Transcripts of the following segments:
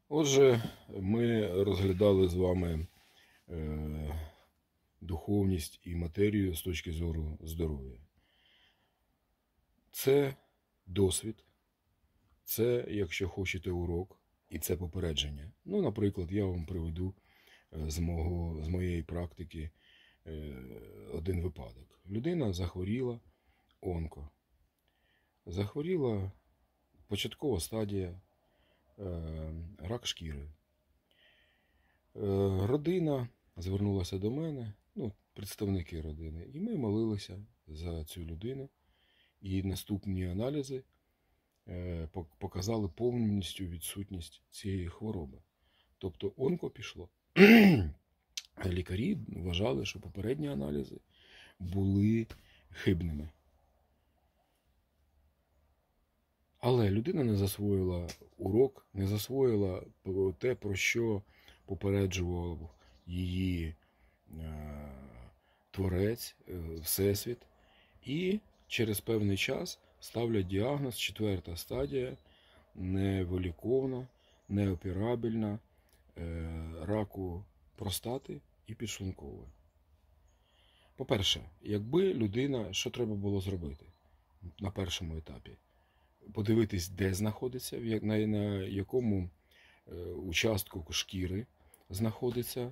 Отже, ми розглядали з вами духовність і матерію з точки зору здоров'я. Це досвід, це, якщо хочете, урок, і це попередження. Ну, наприклад, я вам приведу з моєї практики один випадок. Людина захворіла онко. Захворіла початкова стадія рак шкіри. Родина звернулася до мене, представники родини, і ми молилися за цю людину. І наступні аналізи показали повністю відсутність цієї хвороби. Тобто онко пішло. Лікарі вважали, що попередні аналізи були хибними. Але людина не засвоїла урок, не засвоїла те, про що попереджував її Творець, Всесвіт. І через певний час ставлять діагноз 4-та стадія, невиліковна, неоперабельна, раку простати і підшлункової. По-перше, якби людина, що треба було зробити на першому етапі? Подивитись, де знаходиться, на якому участку шкіри знаходиться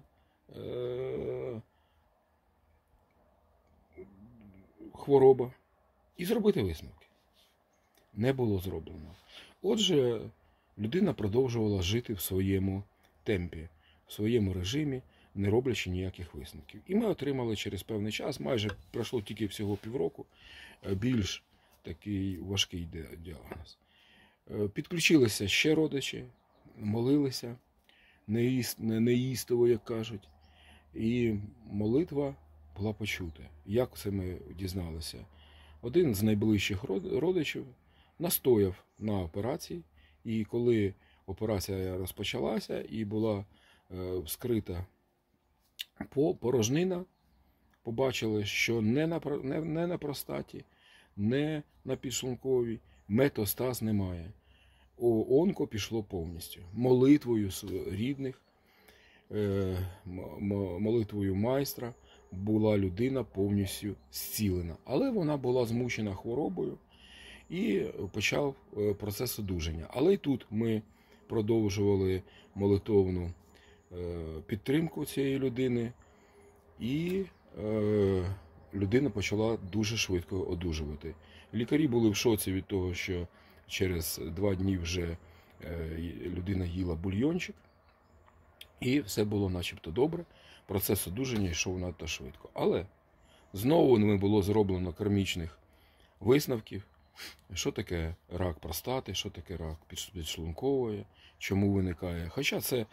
хвороба, і зробити висновки. Не було зроблено. Отже, людина продовжувала жити в своєму темпі, в своєму режимі, не роблячи ніяких висновків. І ми отримали через певний час, майже пройшло тільки всього півроку, більш такий важкий діагноз. Підключилися ще родичі, молилися, неїстово, як кажуть. І молитва була почута. Як це ми дізналися? Один з найближчих родичів настояв на операції, і коли операція розпочалася і була вскрита порожнина, побачили, що не на простаті, не на підшлунковій метастаз немає. Онко пішло повністю. Молитвою рідних, молитвою майстра була людина повністю зцілена. Але вона була змучена хворобою і почав процес одужання. Але й тут ми продовжували молитовну підтримку цієї людини, і людина почала дуже швидко одужувати. Лікарі були в шоці від того, що через 2 дні вже людина їла бульйончик, і все було начебто добре. Процес одужання йшов надто швидко. Але знову не було зроблено кармічних висновків, що таке рак простати, що таке рак підшлункової, чому виникає. Хоча це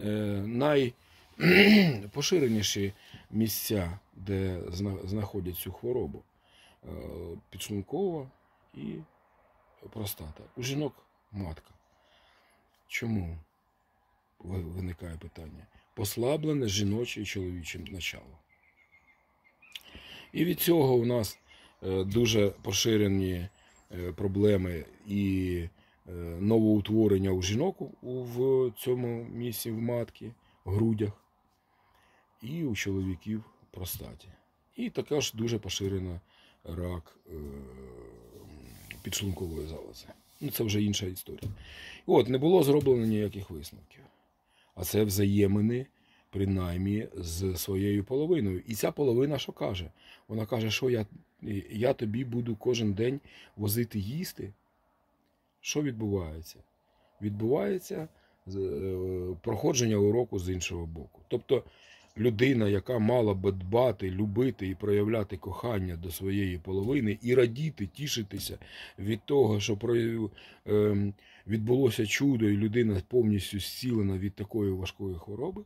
найпоширеніші місця, де знаходять цю хворобу. Підшлункова і простата. У жінок матка. Чому? Виникає питання. Послаблене жіноче і чоловіче начало. І від цього у нас дуже поширені проблеми і новоутворення у жінок в цьому місці в матці, в грудях, і у чоловіків в простаті. І також дуже поширена рак підшлункової залози. Це вже інша історія. Не було зроблено ніяких висновків. А це взаємини, принаймні, з своєю половиною. І ця половина що каже? Вона каже, що я тобі буду кожен день возити їсти. Що відбувається? Відбувається проходження уроку з іншого боку. Тобто людина, яка мала би дбати, любити і проявляти кохання до своєї половини і радіти, тішитися від того, що відбулося чудо і людина повністю зцілена від такої важкої хвороби,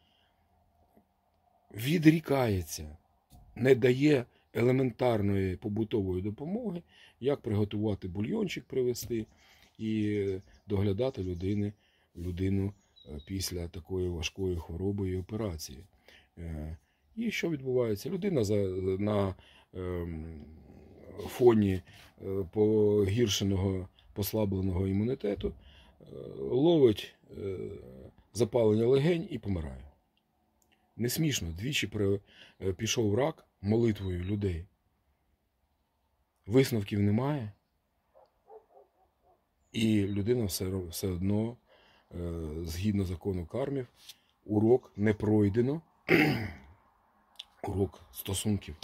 відрікається, не дає елементарної побутової допомоги, як приготувати бульйончик, привезти і доглядати людину після такої важкої хвороби і операції. І що відбувається? Людина на фоні погіршеного, послабленого імунітету ловить запалення легень і помирає. Не смішно, двічі пішов рак молитвою людей. Висновків немає, і людина все одно, згідно закону кармів, урок не пройдено, урок стосунків.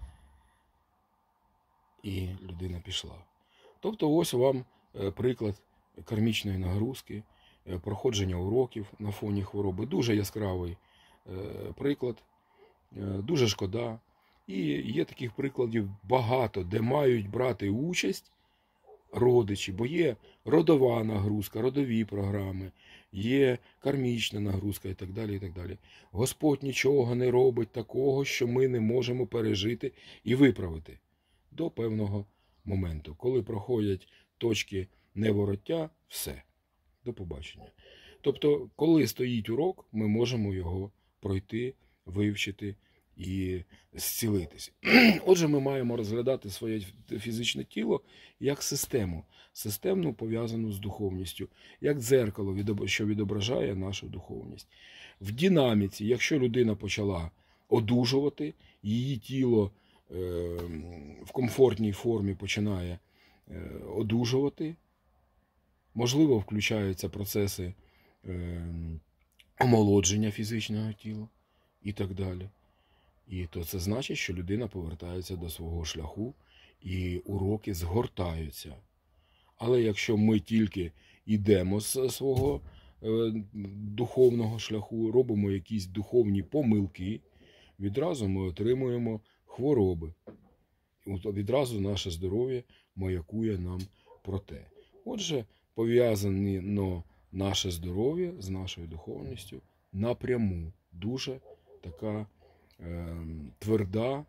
І людина пішла. Тобто ось вам приклад кармічної нагрузки, проходження уроків на фоні хвороби. Дуже яскравий приклад, дуже шкода. І є таких прикладів багато, де мають брати участь родичі, бо є родова нагрузка, родові програми, є кармічна нагрузка і так далі, і так далі. Господь нічого не робить такого, що ми не можемо пережити і виправити до певного моменту. Коли проходять точки невороття, все, до побачення. Тобто, коли стоїть урок, ми можемо його пройти, вивчити і зцілитися. Отже, ми маємо розглядати своє фізичне тіло як систему, системну пов'язану з духовністю, як дзеркало, що відображає нашу духовність. В динаміці, якщо людина почала одужувати, її тіло в комфортній формі починає одужувати, можливо, включаються процеси омолодження фізичного тіла і так далі. І то це значить, що людина повертається до свого шляху і уроки згортаються. Але якщо ми тільки йдемо з свого духовного шляху, робимо якісь духовні помилки, відразу ми отримуємо хвороби. Відразу наше здоров'я маякує нам про те. Отже, пов'язано наше здоров'я з нашою духовністю напряму. Дуже така тверда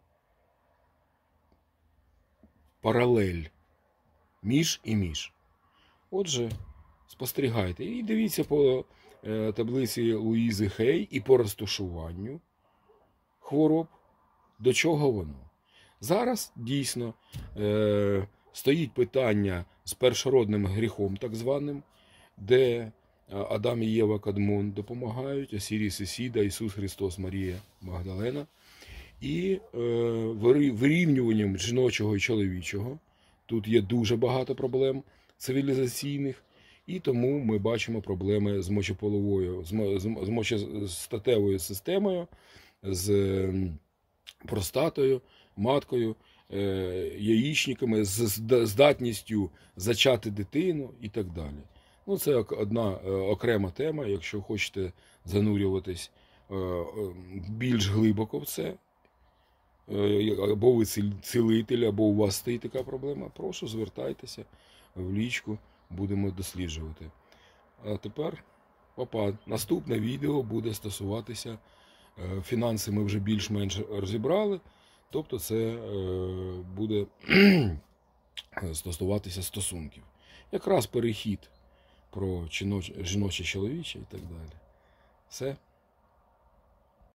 паралель між і між. Отже, спостерігайте і дивіться по таблиці Луїзи Хей і по розташуванню хвороб, до чого воно. Зараз дійсно стоїть питання з першородним гріхом, так званим, де Адам і Єва Кадмон допомагають, Осіріс Ісіда, Ісус Христос, Марія Магдалена, і вирівнюванням жіночого і чоловічого. Тут є дуже багато проблем цивілізаційних, і тому ми бачимо проблеми з мочеполовою, з мочестатевою системою, з простатою, маткою, яєчниками, з здатністю зачати дитину і так далі. Ну, це одна окрема тема, якщо хочете занурюватись більш глибоко в це, або ви цілитель, або у вас стоїть така проблема, прошу, звертайтеся в лічку, будемо досліджувати. А тепер, наступне відео буде стосуватися, фінанси ми вже більш-менш розібрали, тобто це буде стосуватися стосунків. Якраз перехід про жіноче, чоловіче і так далі. Все.